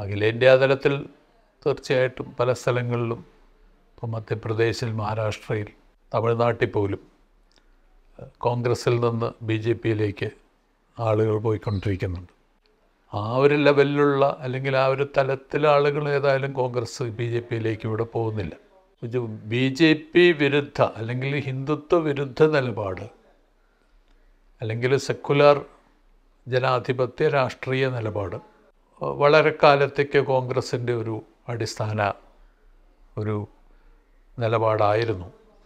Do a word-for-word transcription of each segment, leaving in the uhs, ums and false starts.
അഖിലേന്ത്യാ തലത്തിൽ തീർച്ചയായിട്ടും പല സ്ഥലങ്ങളിലും, ഇപ്പോൾ മധ്യപ്രദേശിൽ, മഹാരാഷ്ട്രയിൽ, തമിഴ്നാട്ടിൽ പോലും കോൺഗ്രസിൽ നിന്ന് ബി ജെ പിയിലേക്ക് ആളുകൾ പോയിക്കൊണ്ടിരിക്കുന്നുണ്ട്. ആ ഒരു ലെവലിലുള്ള അല്ലെങ്കിൽ ആ ഒരു തലത്തിലെ ആളുകൾ ഏതായാലും കോൺഗ്രസ് ബി ജെ പിയിലേക്ക് ഇവിടെ പോകുന്നില്ല. ബി ജെ പി വിരുദ്ധ അല്ലെങ്കിൽ ഹിന്ദുത്വ വിരുദ്ധ നിലപാട് അല്ലെങ്കിൽ സെക്കുലർ ജനാധിപത്യ രാഷ്ട്രീയ നിലപാട് വളരെ കാലത്തേക്ക് കോൺഗ്രസിൻ്റെ ഒരു അടിസ്ഥാന ഒരു നിലപാടായിരുന്നു.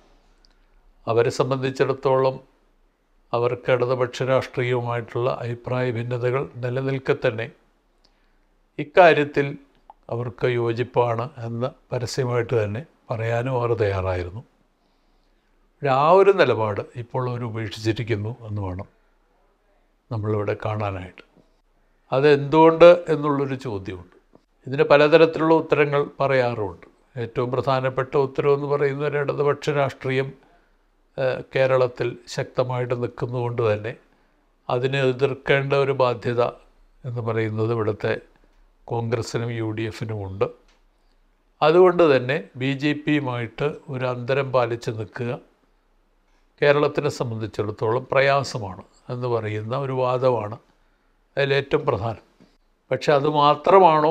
അവരെ സംബന്ധിച്ചിടത്തോളം അവർക്ക് ഇടതുപക്ഷ രാഷ്ട്രീയവുമായിട്ടുള്ള അഭിപ്രായ ഭിന്നതകൾ നിലനിൽക്കെ തന്നെ ഇക്കാര്യത്തിൽ അവർക്ക് യോജിപ്പാണ് എന്ന് പരസ്യമായിട്ട് തന്നെ പറയാനും അവർ തയ്യാറായിരുന്നു. ആ ഒരു നിലപാട് ഇപ്പോൾ അവർ ഉപേക്ഷിച്ചിരിക്കുന്നു എന്ന് വേണം നമ്മളിവിടെ കാണാനായിട്ട്. അതെന്തുകൊണ്ട് എന്നുള്ളൊരു ചോദ്യമുണ്ട്. ഇതിന് പലതരത്തിലുള്ള ഉത്തരങ്ങൾ പറയാറുമുണ്ട്. ഏറ്റവും പ്രധാനപ്പെട്ട ഉത്തരവെന്ന് പറയുന്നത് ഒരു ഇടതുപക്ഷ രാഷ്ട്രീയം കേരളത്തിൽ ശക്തമായിട്ട് നിൽക്കുന്നതുകൊണ്ട് തന്നെ അതിനെ എതിർക്കേണ്ട ഒരു ബാധ്യത എന്ന് പറയുന്നത് ഇവിടുത്തെ കോൺഗ്രസിനും യു ഡി എഫിനും ഉണ്ട്. അതുകൊണ്ട് തന്നെ ബി ജെ പിയുമായിട്ട് ഒരു അന്തരം പാലിച്ച് നിൽക്കുക കേരളത്തിനെ സംബന്ധിച്ചിടത്തോളം പ്രയാസമാണ് എന്ന് പറയുന്ന ഒരു വാദമാണ് അതിലേറ്റവും പ്രധാനം. പക്ഷെ അതുമാത്രമാണോ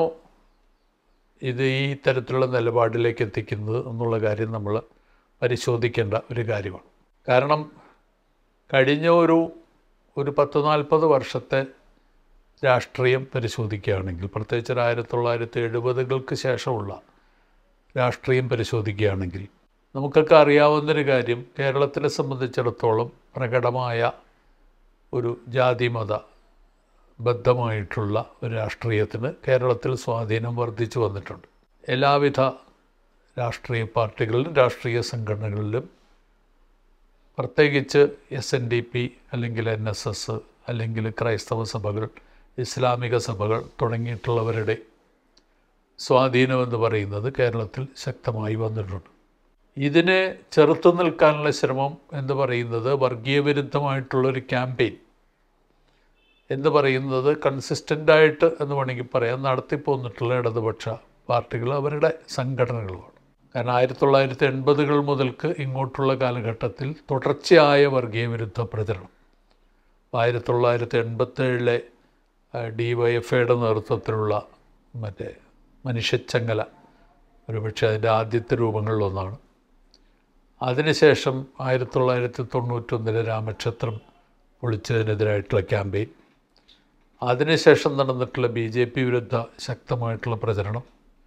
ഇത് ഈ തരത്തിലുള്ള നിലപാടിലേക്ക് എത്തിക്കുന്നത് എന്നുള്ള കാര്യം നമ്മൾ പരിശോധിക്കേണ്ട ഒരു കാര്യമാണ്. കാരണം കഴിഞ്ഞ ഒരു ഒരു പത്ത് നാൽപ്പത് വർഷത്തെ രാഷ്ട്രീയം പരിശോധിക്കുകയാണെങ്കിൽ, പ്രത്യേകിച്ച് ഒരു ആയിരത്തി തൊള്ളായിരത്തി എഴുപതുകൾക്ക് ശേഷമുള്ള രാഷ്ട്രീയം പരിശോധിക്കുകയാണെങ്കിൽ നമുക്കൊക്കെ അറിയാവുന്നൊരു കാര്യം, കേരളത്തിനെ സംബന്ധിച്ചിടത്തോളം പ്രകടമായ ഒരു ജാതിമത ബദ്ധമായിട്ടുള്ള ഒരു രാഷ്ട്രീയത്തിന് കേരളത്തിൽ സ്വാധീനം വർദ്ധിച്ചു വന്നിട്ടുണ്ട്. എല്ലാവിധ രാഷ്ട്രീയ പാർട്ടികളിലും രാഷ്ട്രീയ സംഘടനകളിലും, പ്രത്യേകിച്ച് എസ് എൻ ഡി പി അല്ലെങ്കിൽ എൻ എസ് എസ് അല്ലെങ്കിൽ ക്രൈസ്തവ സഭകൾ, ഇസ്ലാമിക സഭകൾ തുടങ്ങിയിട്ടുള്ളവരുടെ സ്വാധീനമെന്ന് പറയുന്നത് കേരളത്തിൽ ശക്തമായി വന്നിട്ടുണ്ട്. ഇതിനെ ചെറുത്തു നിൽക്കാനുള്ള ശ്രമം എന്ന് പറയുന്നത് വർഗീയ വിരുദ്ധമായിട്ടുള്ളൊരു ക്യാമ്പയിൻ എന്ന് പറയുന്നത് കൺസിസ്റ്റൻ്റായിട്ട് എന്ന് വേണമെങ്കിൽ പറയാം നടത്തിപ്പോന്നിട്ടുള്ള ഇടതുപക്ഷ പാർട്ടികൾ അവരുടെ സംഘടനകളുമാണ്. കാരണം ആയിരത്തി തൊള്ളായിരത്തി എൺപതുകൾ മുതൽക്ക് ഇങ്ങോട്ടുള്ള കാലഘട്ടത്തിൽ തുടർച്ചയായ വർഗീയ വിരുദ്ധ പ്രചരണം, ആയിരത്തി തൊള്ളായിരത്തി എൺപത്തേഴിലെ ഡി വൈ എഫ് ഐയുടെ നേതൃത്വത്തിലുള്ള മറ്റേ മനുഷ്യച്ചങ്ങല ഒരുപക്ഷെ അതിൻ്റെ ആദ്യത്തെ രൂപങ്ങളിലൊന്നാണ്. അതിനുശേഷം ആയിരത്തി തൊള്ളായിരത്തി തൊണ്ണൂറ്റൊന്നിലെ രാമക്ഷേത്രം പൊളിച്ചതിനെതിരായിട്ടുള്ള ക്യാമ്പയിൻ, അതിനുശേഷം നടന്നിട്ടുള്ള ബി ജെ പി വിരുദ്ധ ശക്തമായിട്ടുള്ള പ്രചരണം,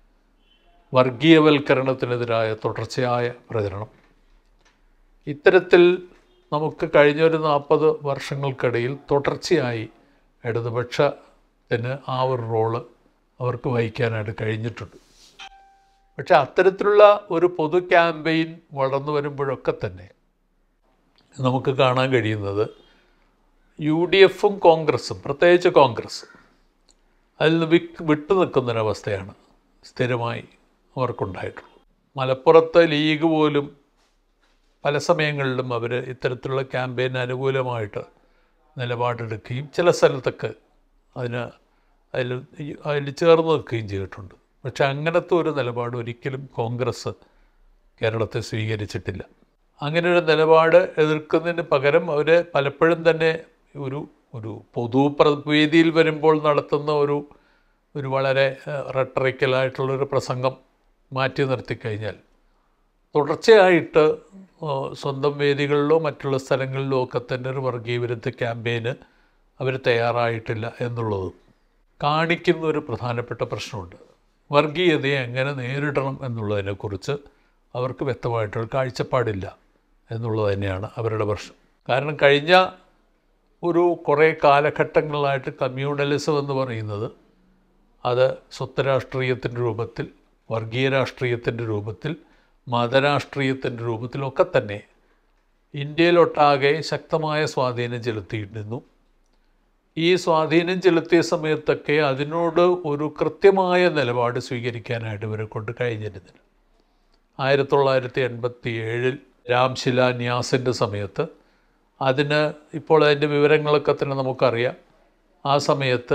വർഗീയവൽക്കരണത്തിനെതിരായ തുടർച്ചയായ പ്രചരണം, ഇത്തരത്തിൽ നമുക്ക് കഴിഞ്ഞൊരു നാൽപ്പത് വർഷങ്ങൾക്കിടയിൽ തുടർച്ചയായി ഇടതുപക്ഷത്തിന് ആ ഒരു റോള് അവർക്ക് വഹിക്കാനായിട്ട് കഴിഞ്ഞിട്ടുണ്ട്. പക്ഷെ അത്തരത്തിലുള്ള ഒരു പൊതു ക്യാമ്പയിൻ വളർന്നു വരുമ്പോഴൊക്കെ തന്നെ നമുക്ക് കാണാൻ കഴിയുന്നത് യു ഡി എഫും കോൺഗ്രസും, പ്രത്യേകിച്ച് കോൺഗ്രസ്, അതിൽ നിന്ന് വി വിട്ടു നിൽക്കുന്നൊരവസ്ഥയാണ് സ്ഥിരമായി അവർക്കുണ്ടായിട്ടുള്ളത്. മലപ്പുറത്തെ ലീഗ് പോലും പല സമയങ്ങളിലും അവർ ഇത്തരത്തിലുള്ള ക്യാമ്പയിന് അനുകൂലമായിട്ട് നിലപാടെടുക്കുകയും ചില സ്ഥലത്തൊക്കെ അതിന് അതിൽ അതിൽ ചേർന്ന് നിൽക്കുകയും ചെയ്തിട്ടുണ്ട്. പക്ഷെ അങ്ങനത്തെ ഒരു നിലപാട് ഒരിക്കലും കോൺഗ്രസ് കേരളത്തെ സ്വീകരിച്ചിട്ടില്ല. അങ്ങനെ ഒരു നിലപാട് എതിർക്കുന്നതിന് പകരം അവർ പലപ്പോഴും തന്നെ ഒരു ഒരു പൊതു വേദിയിൽ വരുമ്പോൾ നടത്തുന്ന ഒരു ഒരു വളരെ റെട്ടറിക്കലായിട്ടുള്ളൊരു പ്രസംഗം മാറ്റി നിർത്തിക്കഴിഞ്ഞാൽ തുടർച്ചയായിട്ട് സ്വന്തം വേദികളിലോ മറ്റുള്ള സ്ഥലങ്ങളിലോ ഒക്കെ തന്നെ ഒരു വർഗീയ വിരുദ്ധ ക്യാമ്പയിന് അവർ തയ്യാറായിട്ടില്ല എന്നുള്ളത് കാണിക്കുന്ന ഒരു പ്രധാനപ്പെട്ട പ്രശ്നമുണ്ട്. വർഗീയതയെ എങ്ങനെ നേരിടണം എന്നുള്ളതിനെക്കുറിച്ച് അവർക്ക് വ്യക്തമായിട്ടൊരു കാഴ്ചപ്പാടില്ല എന്നുള്ളത് തന്നെയാണ് അവരുടെ പ്രശ്നം. കാരണം കഴിഞ്ഞ ഒരു കുറേ കാലഘട്ടങ്ങളായിട്ട് കമ്മ്യൂണലിസം എന്ന് പറയുന്നത് അത് സ്വത്വരാഷ്ട്രീയത്തിൻ്റെ രൂപത്തിൽ, വർഗീയ രാഷ്ട്രീയത്തിൻ്റെ രൂപത്തിൽ, മതരാഷ്ട്രീയത്തിൻ്റെ രൂപത്തിലൊക്കെ തന്നെ ഇന്ത്യയിലൊട്ടാകെ ശക്തമായ സ്വാധീനം ചെലുത്തിയിരുന്നു. ഈ സ്വാധീനം ചെലുത്തിയ സമയത്തൊക്കെ അതിനോട് ഒരു കൃത്യമായ നിലപാട് സ്വീകരിക്കാനായിട്ട് ഇവരെ കൊണ്ട് കഴിഞ്ഞിരുന്നില്ല. ആയിരത്തി തൊള്ളായിരത്തി എൺപത്തി ഏഴിൽ രാംശിലാന്യാസിൻ്റെ സമയത്ത് അതിന് ഇപ്പോൾ അതിൻ്റെ വിവരങ്ങളൊക്കെ തന്നെ നമുക്കറിയാം. ആ സമയത്ത്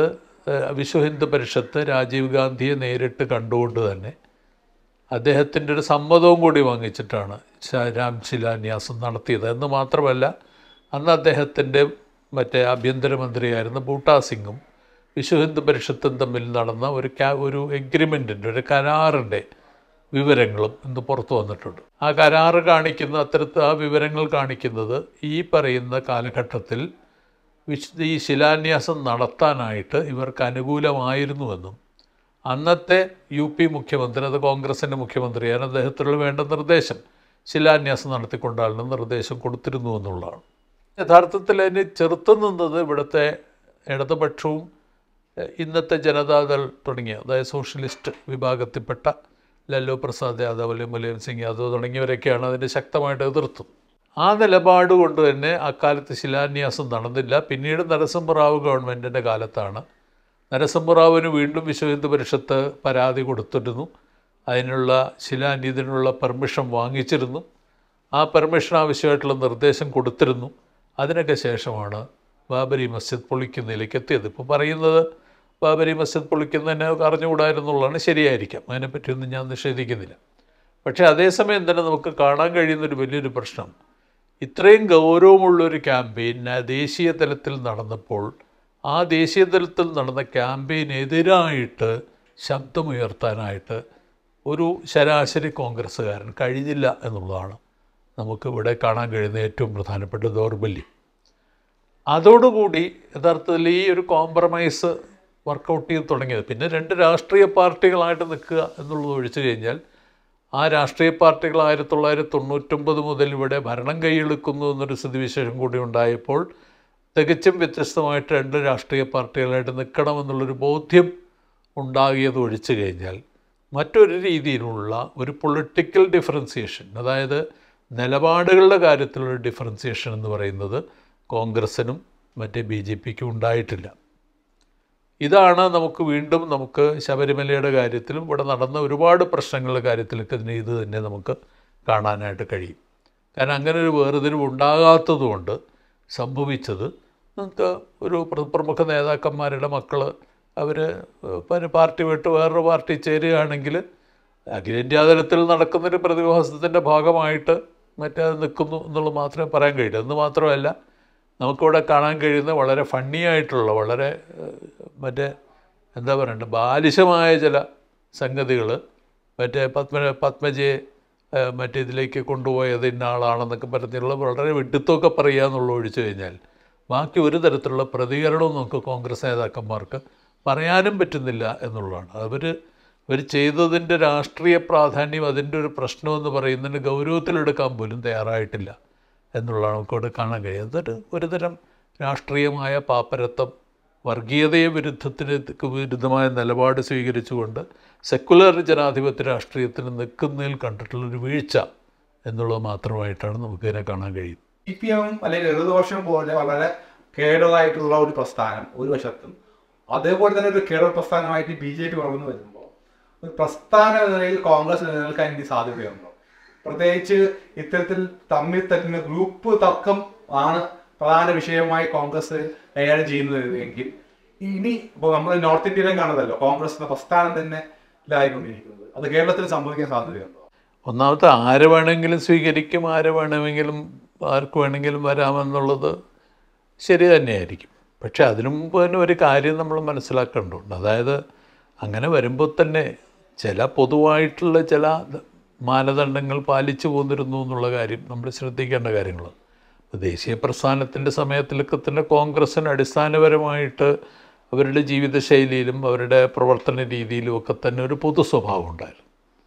വിശ്വ ഹിന്ദു പരിഷത്ത് രാജീവ് ഗാന്ധിയെ നേരിട്ട് കണ്ടുകൊണ്ട് തന്നെ അദ്ദേഹത്തിൻ്റെ ഒരു സമ്മതവും കൂടി വാങ്ങിച്ചിട്ടാണ് രാം ശിലാന്യാസം നടത്തിയത്. എന്ന് മാത്രമല്ല, അന്ന് അദ്ദേഹത്തിൻ്റെ മറ്റേ ആഭ്യന്തരമന്ത്രിയായിരുന്ന ബൂട്ടാ സിംഗും വിശ്വ ഹിന്ദു പരിഷത്തും തമ്മിൽ നടന്ന ഒരു ക്യാ ഒരു എഗ്രിമെൻറ്റിൻ്റെ ഒരു കരാറിൻ്റെ വിവരങ്ങളും ഇന്ന് പുറത്തു വന്നിട്ടുണ്ട്. ആ കരാറ് കാണിക്കുന്ന അത്തരത്തിൽ ആ വിവരങ്ങൾ കാണിക്കുന്നത് ഈ പറയുന്ന കാലഘട്ടത്തിൽ വിശ് ഈ ശിലാന്യാസം നടത്താനായിട്ട് ഇവർക്ക് അനുകൂലമായിരുന്നുവെന്നും അന്നത്തെ യു പി മുഖ്യമന്ത്രി, അത് കോൺഗ്രസിൻ്റെ മുഖ്യമന്ത്രിയാണ്, അദ്ദേഹത്തിനുള്ള വേണ്ട നിർദ്ദേശം ശിലാന്യാസം നടത്തിക്കൊണ്ടാണെന്ന് നിർദ്ദേശം കൊടുത്തിരുന്നു എന്നുള്ളതാണ്. യഥാർത്ഥത്തിൽ അതിന് ചെറുത്തു നിന്നത് ഇവിടുത്തെ ഇടതുപക്ഷവും ഇന്നത്തെ ജനതാദൾ തുടങ്ങിയ, അതായത് സോഷ്യലിസ്റ്റ് വിഭാഗത്തിൽപ്പെട്ട ലല്ലു പ്രസാദ് യാദവ് അല്ലെങ്കിൽ മുലായം സിംഗ് യാദവ് തുടങ്ങിയവരൊക്കെയാണ് അതിനെ ശക്തമായിട്ട് എതിർത്തത്. ആ നിലപാട് കൊണ്ട് തന്നെ അക്കാലത്ത് ശിലാന്യാസം നടന്നില്ല. പിന്നീട് നരസിംഹറാവു ഗവൺമെൻറ്റിൻ്റെ കാലത്താണ് നരസിംഹറാവുവിന് വീണ്ടും വിശ്വ ഹിന്ദു പരിഷത്ത് പരാതി കൊടുത്തിരുന്നു. അതിനുള്ള ശിലാന്യ ഇതിനുള്ള പെർമിഷൻ വാങ്ങിച്ചിരുന്നു. ആ പെർമിഷൻ ആവശ്യമായിട്ടുള്ള നിർദ്ദേശം കൊടുത്തിരുന്നു. അതിനൊക്കെ ശേഷമാണ് ബാബരി മസ്ജിദ് പൊളിക്കുന്നതിലേക്ക് എത്തിയത്. ഇപ്പോൾ പറയുന്നത് ബാബരി മസ്ജിദ് പൊളിക്കുന്നതിനെ അറിഞ്ഞുകൂടായിരുന്നുള്ളതാണ്. ശരിയായിരിക്കാം, അതിനെപ്പറ്റിയൊന്നും ഞാൻ നിഷേധിക്കുന്നില്ല. പക്ഷേ അതേസമയം തന്നെ നമുക്ക് കാണാൻ കഴിയുന്നൊരു വലിയൊരു പ്രശ്നം, ഇത്രയും ഗൗരവമുള്ളൊരു ക്യാമ്പയിൻ ദേശീയ തലത്തിൽ നടന്നപ്പോൾ ആ ദേശീയ തലത്തിൽ നടന്ന ക്യാമ്പയിനെതിരായിട്ട് ശബ്ദമുയർത്താനായിട്ട് ഒരു ശരാശരി കോൺഗ്രസ്സുകാരൻ കഴിഞ്ഞില്ല എന്നുള്ളതാണ് നമുക്ക് ഇവിടെ കാണാൻ കഴിയുന്ന ഏറ്റവും പ്രധാനപ്പെട്ട ദൗർബല്യം. അതോടുകൂടി യഥാർത്ഥത്തിൽ ഈ ഒരു കോംപ്രമൈസ് വർക്കൗട്ട് ചെയ്ത് തുടങ്ങിയത്. പിന്നെ രണ്ട് രാഷ്ട്രീയ പാർട്ടികളായിട്ട് നിൽക്കുക എന്നുള്ളത് ഒഴിച്ചു കഴിഞ്ഞാൽ ആ രാഷ്ട്രീയ പാർട്ടികൾ ആയിരത്തി തൊള്ളായിരത്തി തൊണ്ണൂറ്റൊമ്പത് മുതൽ ഇവിടെ ഭരണം കൈയെടുക്കുന്നു എന്നൊരു സ്ഥിതിവിശേഷം കൂടി ഉണ്ടായപ്പോൾ തികച്ചും വ്യത്യസ്തമായിട്ട് രണ്ട് രാഷ്ട്രീയ പാർട്ടികളായിട്ട് നിൽക്കണമെന്നുള്ളൊരു ബോധ്യം ഉണ്ടാകിയത് ഒഴിച്ചു കഴിഞ്ഞാൽ മറ്റൊരു രീതിയിലുള്ള ഒരു പൊളിറ്റിക്കൽ ഡിഫറൻസിയേഷൻ, അതായത് നിലപാടുകളുടെ കാര്യത്തിലുള്ള ഡിഫറൻസിയേഷൻ എന്ന് പറയുന്നത് കോൺഗ്രസ്സിനും മറ്റേ ബി ജെ പിക്കും ഉണ്ടായിട്ടില്ല. ഇതാണ് നമുക്ക് വീണ്ടും നമുക്ക് ശബരിമലയുടെ കാര്യത്തിലും ഇവിടെ നടന്ന ഒരുപാട് പ്രശ്നങ്ങളുടെ കാര്യത്തിലൊക്കെ ഇതിന് ഇത് തന്നെ നമുക്ക് കാണാനായിട്ട് കഴിയും. കാരണം അങ്ങനെ ഒരു വേർതിരിവ് ഉണ്ടാകാത്തതുകൊണ്ട് സംഭവിച്ചത് നമുക്ക് ഒരു പ്രമുഖ നേതാക്കന്മാരുടെ മക്കൾ അവർ പാർട്ടി വിട്ട് വേറൊരു പാർട്ടി ചേരുകയാണെങ്കിൽ അഖിലേന്ത്യാ തലത്തിൽ നടക്കുന്നൊരു പ്രതിഭാസത്തിൻ്റെ ഭാഗമായിട്ട് മറ്റേ നിൽക്കുന്നു എന്നുള്ളത് മാത്രമേ പറയാൻ കഴിയൂ. എന്ന് മാത്രമല്ല, നമുക്കിവിടെ കാണാൻ കഴിയുന്ന വളരെ ഫണ്ണിയായിട്ടുള്ള വളരെ മറ്റേ എന്താ പറയണ്ടത് ബാലിശമായ ചില സംഗതികൾ മറ്റേ പത്മ പത്മജയെ മറ്റേ ഇതിലേക്ക് കൊണ്ടുപോയത് ഇന്ന ആളാണെന്നൊക്കെ പറഞ്ഞുള്ള വളരെ വിഡിത്തമൊക്കെ പറയുക എന്നുള്ളത് ഒഴിച്ചു കഴിഞ്ഞാൽ ബാക്കി ഒരു തരത്തിലുള്ള പ്രതികരണവും നമുക്ക് കോൺഗ്രസ് നേതാക്കന്മാർക്ക് പറയാനും പറ്റുന്നില്ല എന്നുള്ളതാണ്. അവർ അവർ ചെയ്തതിൻ്റെ രാഷ്ട്രീയ പ്രാധാന്യം, അതിൻ്റെ ഒരു പ്രശ്നമെന്ന് പറയുന്നതിന് ഗൗരവത്തിലെടുക്കാൻ പോലും തയ്യാറായിട്ടില്ല എന്നുള്ളതാണ് നമുക്കിവിടെ കാണാൻ കഴിയുന്നത്. അതൊരു ഒരുതരം രാഷ്ട്രീയമായ പാപ്പരത്വം, വർഗീയതയെ വിരുദ്ധത്തിന് വിരുദ്ധമായ നിലപാട് സ്വീകരിച്ചുകൊണ്ട് സെക്കുലർ ജനാധിപത്യ രാഷ്ട്രീയത്തിന് നിൽക്കുന്നതിൽ കണ്ടിട്ടുള്ളൊരു വീഴ്ച എന്നുള്ളത് മാത്രമായിട്ടാണ് നമുക്കിതിനെ കാണാൻ കഴിയും. സി പി എം അല്ലെങ്കിൽ ഇടതുപക്ഷം പോലെ വളരെ കേടറായിട്ടുള്ള ഒരു പ്രസ്ഥാനം ഒരു വശത്തും, അതേപോലെ തന്നെ ഒരു കേടർ പ്രസ്ഥാനമായിട്ട് ബി ജെ പി വളർന്നു വരുമ്പോൾ ഒരു പ്രസ്ഥാന നിലയിൽ കോൺഗ്രസ് നിലനിൽക്കാൻ എനിക്ക് സാധ്യതയുണ്ടോ? പ്രത്യേകിച്ച് ഇത്തരത്തിൽ തമ്മിൽ തട്ടുന്ന ഗ്രൂപ്പ് തർക്കം ആണ് പ്രധാന വിഷയമായി കോൺഗ്രസ് കൈകാര്യം ചെയ്യുന്നത് എങ്കിൽ ഇനി ഇപ്പോൾ നമ്മൾ നോർത്ത് ഇന്ത്യയിലും കാണുന്നതല്ലോ കോൺഗ്രസ് എന്ന പ്രസ്ഥാനം തന്നെ ഇതായിക്കൊണ്ടിരിക്കുന്നത്, അത് കേരളത്തിൽ സംഭവിക്കാൻ സാധ്യതയുണ്ടോ? ഒന്നാമത്തെ ആര് വേണമെങ്കിലും സ്വീകരിക്കും, ആര് വേണമെങ്കിലും ആർക്ക് വേണമെങ്കിലും വരാമെന്നുള്ളത് ശരി തന്നെയായിരിക്കും. പക്ഷേ അതിനു മുമ്പ് തന്നെ ഒരു കാര്യം നമ്മൾ മനസ്സിലാക്കേണ്ടതുണ്ട്. അതായത് അങ്ങനെ വരുമ്പോൾ തന്നെ ചില പൊതുവായിട്ടുള്ള ചില മാനദണ്ഡങ്ങൾ പാലിച്ചു പോന്നിരുന്നു എന്നുള്ള കാര്യം നമ്മൾ ശ്രദ്ധിക്കേണ്ട കാര്യങ്ങൾ. ദേശീയ പ്രസ്ഥാനത്തിൻ്റെ സമയത്തിലൊക്കെ തന്നെ കോൺഗ്രസ്സിന് അടിസ്ഥാനപരമായിട്ട് അവരുടെ ജീവിതശൈലിയിലും അവരുടെ പ്രവർത്തന രീതിയിലും ഒക്കെ തന്നെ ഒരു പൊതു സ്വഭാവം ഉണ്ടായിരുന്നു.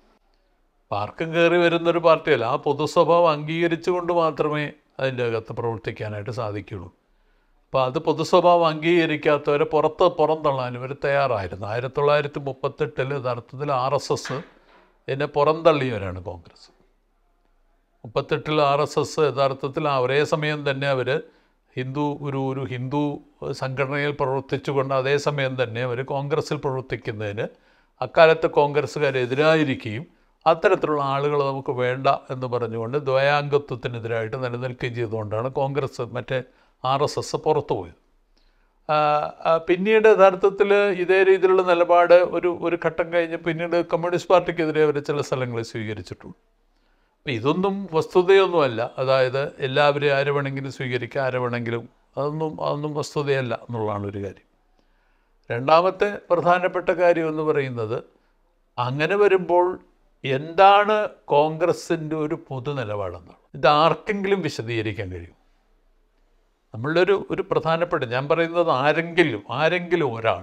ആർക്കും കയറി വരുന്നൊരു പാർട്ടിയല്ല, ആ പൊതു സ്വഭാവം അംഗീകരിച്ചുകൊണ്ട് മാത്രമേ അതിൻ്റെ അകത്ത് പ്രവർത്തിക്കാനായിട്ട് സാധിക്കുകയുള്ളൂ. അപ്പോൾ അത് പൊതു സ്വഭാവം അംഗീകരിക്കാത്തവരെ പുറത്ത് പുറന്തള്ളാനും അവർ തയ്യാറായിരുന്നു. ആയിരത്തി തൊള്ളായിരത്തി മുപ്പത്തെട്ടിൽ യഥാർത്ഥത്തിൽ ആർ എസ് എസ് എന്നെ പുറന്തള്ളിയവരാണ് കോൺഗ്രസ്. മുപ്പത്തെട്ടിൽ ആർ എസ് എസ് യഥാർത്ഥത്തിൽ ഒരേ സമയം തന്നെ അവർ ഹിന്ദു ഒരു ഒരു ഹിന്ദു സംഘടനയിൽ പ്രവർത്തിച്ചുകൊണ്ട് അതേസമയം തന്നെ അവർ കോൺഗ്രസ്സിൽ പ്രവർത്തിക്കുന്നതിന് അക്കാലത്ത് കോൺഗ്രസ്സുകാരെതിരായിരിക്കുകയും അത്തരത്തിലുള്ള ആളുകൾ നമുക്ക് വേണ്ട എന്ന് പറഞ്ഞുകൊണ്ട് ദ്വയാംഗത്വത്തിനെതിരായിട്ട് നിലനിൽക്കുകയും ചെയ്തുകൊണ്ടാണ് കോൺഗ്രസ് മറ്റേ ആർ എസ് എസ് പുറത്തു പോയത്. പിന്നീട് യഥാർത്ഥത്തിൽ ഇതേ രീതിയിലുള്ള നിലപാട് ഒരു ഒരു ഘട്ടം കഴിഞ്ഞ് പിന്നീട് കമ്മ്യൂണിസ്റ്റ് പാർട്ടിക്കെതിരെ അവർ ചില സ്ഥലങ്ങളിൽ സ്വീകരിച്ചിട്ടുണ്ട്. അപ്പം ഇതൊന്നും വസ്തുതയൊന്നുമല്ല. അതായത് എല്ലാവരെയും ആര് വേണമെങ്കിലും സ്വീകരിക്കുക, ആര് വേണമെങ്കിലും, അതൊന്നും അതൊന്നും വസ്തുതയല്ല എന്നുള്ളതാണ് ഒരു കാര്യം. രണ്ടാമത്തെ പ്രധാനപ്പെട്ട കാര്യം എന്ന് പറയുന്നത്, അങ്ങനെ വരുമ്പോൾ എന്താണ് കോൺഗ്രസിൻ്റെ ഒരു പൊതു നിലപാടെന്നാണ്. ഇത് ആർക്കെങ്കിലും വിശദീകരിക്കാൻ കഴിയും? നമ്മളുടെ ഒരു ഒരു പ്രധാനപ്പെട്ട, ഞാൻ പറയുന്നത് ആരെങ്കിലും ആരെങ്കിലും ഒരാൾ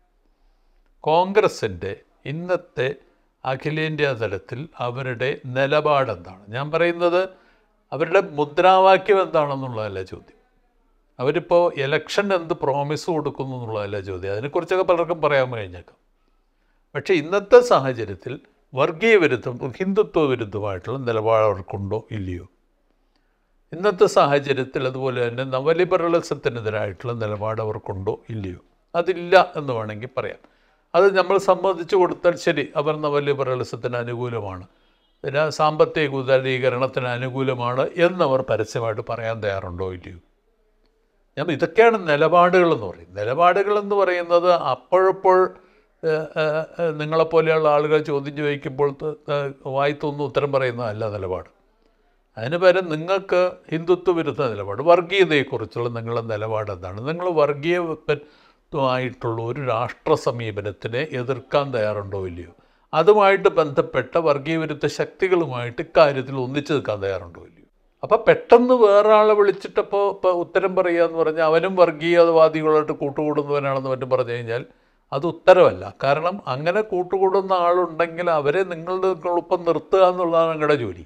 കോൺഗ്രസിൻ്റെ ഇന്നത്തെ അഖിലേന്ത്യാ തലത്തിൽ അവരുടെ നിലപാടെന്താണ്? ഞാൻ പറയുന്നത് അവരുടെ മുദ്രാവാക്യം എന്താണെന്നുള്ളതല്ല ചോദ്യം. അവരിപ്പോൾ ഇലക്ഷൻ എന്ത് പ്രോമിസ് കൊടുക്കുന്നു എന്നുള്ളതല്ല ചോദ്യം. അതിനെക്കുറിച്ചൊക്കെ പലർക്കും പറയാൻ കഴിഞ്ഞേക്കാം. പക്ഷേ ഇന്നത്തെ സാഹചര്യത്തിൽ വർഗീയ വിരുദ്ധം, ഹിന്ദുത്വ വിരുദ്ധമായിട്ടുള്ള നിലപാട് അവർക്കുണ്ടോ ഇല്ലയോ? ഇന്നത്തെ സാഹചര്യത്തിൽ അതുപോലെ തന്നെ നവലിബറലിസത്തിനെതിരായിട്ടുള്ള നിലപാട് അവർക്കുണ്ടോ ഇല്ലയോ? അതില്ല എന്ന് വേണമെങ്കിൽ പറയാം. അത് നമ്മൾ സമ്മതിച്ചു കൊടുത്താൽ ശരി, അവർ നവലിബറലിസത്തിന് അനുകൂലമാണ്, പിന്നെ സാമ്പത്തിക ഉദാരീകരണത്തിന് അനുകൂലമാണ് എന്നവർ പരസ്യമായിട്ട് പറയാൻ തയ്യാറുണ്ടോ ഇല്ലയോ? ഞാൻ ഇതൊക്കെയാണ് നിലപാടുകളെന്ന് പറയും. നിലപാടുകളെന്ന് പറയുന്നത് അപ്പോഴപ്പോൾ നിങ്ങളെപ്പോലെയുള്ള ആളുകൾ ചോദ്യം ചോദിക്കുമ്പോൾ വായിത്തൊന്നും ഉത്തരം പറയുന്നതല്ല നിലപാട്. അതിന് പകരം നിങ്ങൾക്ക് ഹിന്ദുത്വ വിരുദ്ധ നിലപാട്, വർഗീയതയെക്കുറിച്ചുള്ള നിങ്ങളുടെ നിലപാട് എന്താണ്? നിങ്ങൾ വർഗീയമായിട്ടുള്ള ഒരു രാഷ്ട്ര സമീപനത്തിനെ എതിർക്കാൻ തയ്യാറുണ്ടോ ഇല്ലയോ? അതുമായിട്ട് ബന്ധപ്പെട്ട വർഗീയ വിരുദ്ധ ശക്തികളുമായിട്ട് ഇക്കാര്യത്തിൽ ഒന്നിച്ചു നിൽക്കാൻ തയ്യാറുണ്ടോ ഇല്ലയോ? അപ്പോൾ പെട്ടെന്ന് വേറെ ആളെ വിളിച്ചിട്ടപ്പോൾ ഇപ്പോൾ ഉത്തരം പറയുക എന്ന് പറഞ്ഞാൽ അവനും വർഗീയവാദികളായിട്ട് കൂട്ടുകൂടുന്നവനാണെന്ന് മറ്റും പറഞ്ഞു കഴിഞ്ഞാൽ അത് ഉത്തരവല്ല. കാരണം അങ്ങനെ കൂട്ടുകൂടുന്ന ആളുണ്ടെങ്കിൽ അവരെ നിങ്ങളുടെ ഒപ്പം നിർത്തുക എന്നുള്ളതാണ് നിങ്ങളുടെ ജോലി.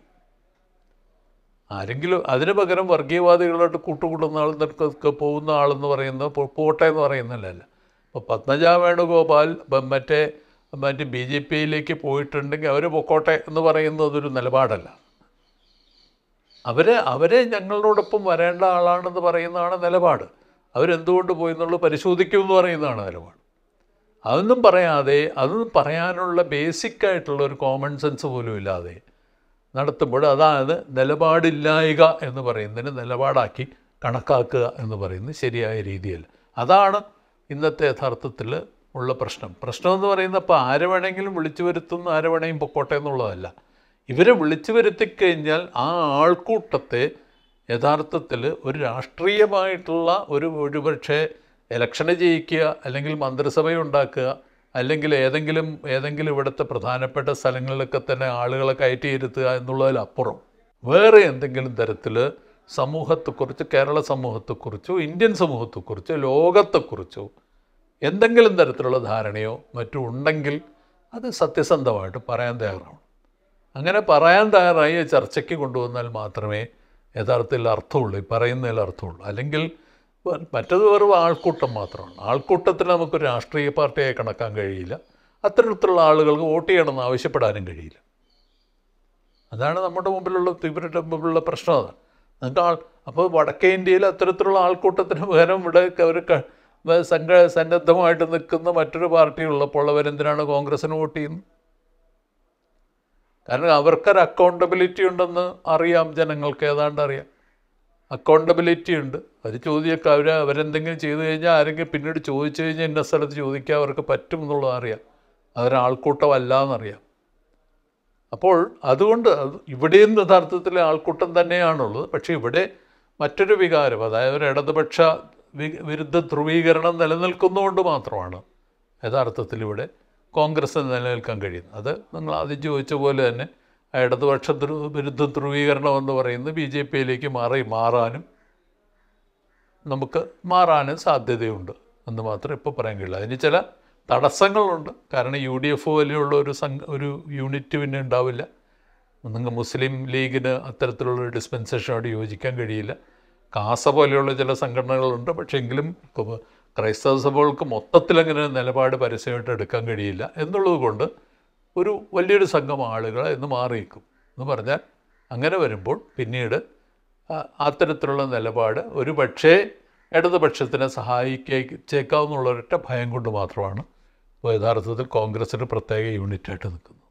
ആരെങ്കിലും അതിന് പകരം വർഗീയവാദികളായിട്ട് കൂട്ടുകൂടുന്ന ആൾ പോകുന്ന ആളെന്ന് പറയുന്നത് പോട്ടെ എന്ന് പറയുന്നതല്ല. ഇപ്പോൾ പത്മജ വേണുഗോപാൽ മറ്റേ മറ്റേ ബി ജെ പിയിലേക്ക് പോയിട്ടുണ്ടെങ്കിൽ അവർ പൊക്കോട്ടെ എന്ന് പറയുന്നതൊരു നിലപാടല്ല. അവരെ അവരെ ഞങ്ങളോടൊപ്പം വരേണ്ട ആളാണെന്ന് പറയുന്നതാണ് നിലപാട്. അവരെന്തുകൊണ്ട് പോയി എന്നുള്ളത് പരിശോധിക്കുമെന്ന് പറയുന്നതാണ് നിലപാട്. അതൊന്നും പറയാതെ, അതൊന്നും പറയാനുള്ള ബേസിക്കായിട്ടുള്ള ഒരു കോമൺ സെൻസ് പോലും ഇല്ലാതെ നടത്തുമ്പോൾ അതായത് നിലപാടില്ലായ്ക എന്ന് പറയുന്നതിന് നിലപാടാക്കി കണക്കാക്കുക എന്ന് പറയുന്നത് ശരിയായ രീതിയല്ല. അതാണ് ഇന്നത്തെ യഥാർത്ഥത്തിൽ ഉള്ള പ്രശ്നം. പ്രശ്നം എന്ന് പറയുന്നത് ഇപ്പോൾ ആരെ വേണമെങ്കിലും വിളിച്ചു വരുത്തുന്ന ആരെ വേണമെങ്കിലും പൊക്കോട്ടെ എന്നുള്ളതല്ല. ഇവരെ വിളിച്ചു വരുത്തിക്കഴിഞ്ഞാൽ ആ ആൾക്കൂട്ടത്തെ യഥാർത്ഥത്തിൽ ഒരു രാഷ്ട്രീയമായിട്ടുള്ള ഒരു ഒരുപക്ഷെ ഇലക്ഷന് ജയിക്കുക, അല്ലെങ്കിൽ മന്ത്രിസഭയുണ്ടാക്കുക, അല്ലെങ്കിൽ ഏതെങ്കിലും ഏതെങ്കിലും ഇവിടുത്തെ പ്രധാനപ്പെട്ട സ്ഥലങ്ങളിലൊക്കെ തന്നെ ആളുകളെ കയറ്റിയിരുത്തുക എന്നുള്ളതിലപ്പുറം വേറെ എന്തെങ്കിലും തരത്തിൽ സമൂഹത്തെക്കുറിച്ച്, കേരള സമൂഹത്തെക്കുറിച്ചോ ഇന്ത്യൻ സമൂഹത്തെക്കുറിച്ചോ ലോകത്തെക്കുറിച്ചോ എന്തെങ്കിലും തരത്തിലുള്ള ധാരണയോ മറ്റോ ഉണ്ടെങ്കിൽ അത് സത്യസന്ധമായിട്ട് പറയാൻ തയ്യാറാണ്. അങ്ങനെ പറയാൻ തയ്യാറായി ചർച്ചയ്ക്ക് കൊണ്ടുവന്നാൽ മാത്രമേ യഥാർത്ഥത്തിൽ അർത്ഥമുള്ളൂ, ഈ പറയുന്നതിൽ അർത്ഥമുള്ളൂ. അല്ലെങ്കിൽ മറ്റത് വെറും ആൾക്കൂട്ടം മാത്രമാണ്. ആൾക്കൂട്ടത്തിന് നമുക്കൊരു രാഷ്ട്രീയ പാർട്ടിയായി കണക്കാൻ കഴിയില്ല. അത്തരത്തിലുള്ള ആളുകൾക്ക് വോട്ട് ചെയ്യണമെന്ന് ആവശ്യപ്പെടാനും കഴിയില്ല. അതാണ് നമ്മുടെ മുമ്പിലുള്ള ഇവരുടെ മുമ്പിലുള്ള പ്രശ്നം. അതാണ് നിങ്ങൾക്ക് ആൾ അപ്പോൾ വടക്കേ ഇന്ത്യയിൽ അത്തരത്തിലുള്ള ആൾക്കൂട്ടത്തിന് പകരം ഇവിടെ അവർ സംഘ സന്നദ്ധമായിട്ട് നിൽക്കുന്ന മറ്റൊരു പാർട്ടി ഉള്ളപ്പോൾ അവരെന്തിനാണ് കോൺഗ്രസ്സിന് വോട്ട് ചെയ്യുന്നത്? കാരണം അവർക്കൊരു അക്കൗണ്ടബിലിറ്റി ഉണ്ടെന്ന് അറിയാം, ജനങ്ങൾക്ക് ഏതാണ്ട് അറിയാം. അക്കൗണ്ടബിലിറ്റി ഉണ്ട്. അത് ചോദ്യമൊക്കെ അവർ അവരെന്തെങ്കിലും ചെയ്തു കഴിഞ്ഞാൽ ആരെങ്കിലും പിന്നീട് ചോദിച്ചു കഴിഞ്ഞാൽ ഇന്ന സ്ഥലത്ത് ചോദിക്കാൻ അവർക്ക് പറ്റും എന്നുള്ളത് അറിയാം. അതൊരാൾക്കൂട്ടമല്ല എന്നറിയാം. അപ്പോൾ അതുകൊണ്ട് അത് ഇവിടെയും യഥാർത്ഥത്തിൽ ആൾക്കൂട്ടം തന്നെയാണുള്ളത്. പക്ഷേ ഇവിടെ മറ്റൊരു വികാരം, അതായത് ഒരു ഇടതുപക്ഷ വി വിരുദ്ധ ധ്രുവീകരണം നിലനിൽക്കുന്നതുകൊണ്ട് മാത്രമാണ് യഥാർത്ഥത്തിൽ ഇവിടെ കോൺഗ്രസ് നിലനിൽക്കാൻ കഴിയുന്നത്. അത് നിങ്ങൾ ആദ്യം ചോദിച്ച പോലെ തന്നെ ഇടതുപക്ഷ ധ്രു വിരുദ്ധ ധ്രുവീകരണം എന്ന് പറയുന്നത് ബി ജെ പിയിലേക്ക് മാറി മാറാനും നമുക്ക് മാറാനും സാധ്യതയുണ്ട് എന്ന് മാത്രമേ ഇപ്പോൾ പറയാൻ കഴിയില്ല. അതിന് ചില തടസ്സങ്ങളുണ്ട്. കാരണം യു ഡി എഫ് പോലെയുള്ള ഒരു സംഘ ഒരു യൂണിറ്റ് പിന്നെ ഉണ്ടാവില്ല. നിങ്ങൾ മുസ്ലിം ലീഗിന് അത്തരത്തിലുള്ള ഡിസ്പെൻസേഷനോട് യോജിക്കാൻ കഴിയില്ല. കാസ പോലെയുള്ള ചില സംഘടനകളുണ്ട്. പക്ഷേ എങ്കിലും ക്രൈസ്തവ സഭകൾക്ക് മൊത്തത്തിലങ്ങനെ നിലപാട് പരസ്യമായിട്ട് എടുക്കാൻ കഴിയില്ല എന്നുള്ളത് കൊണ്ട് ഒരു വലിയൊരു സംഘം ആളുകൾ എന്ന് മാറിയിരിക്കും എന്ന് പറഞ്ഞാൽ, അങ്ങനെ വരുമ്പോൾ പിന്നീട് അത്തരത്തിലുള്ള നിലപാട് ഒരു പക്ഷേ ഇടതുപക്ഷത്തിനെ സഹായിച്ചേക്കാവുന്നുള്ളൊരൊറ്റ ഭയം കൊണ്ട് മാത്രമാണ് ഇപ്പോൾ യഥാർത്ഥത്തിൽ കോൺഗ്രസ്സിന് പ്രത്യേക യൂണിറ്റായിട്ട് നിൽക്കുന്നത്.